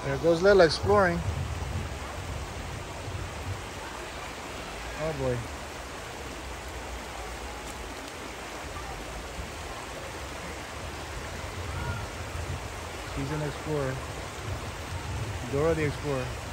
There goes Lela exploring. Oh boy. She's an explorer. Dora the Explorer.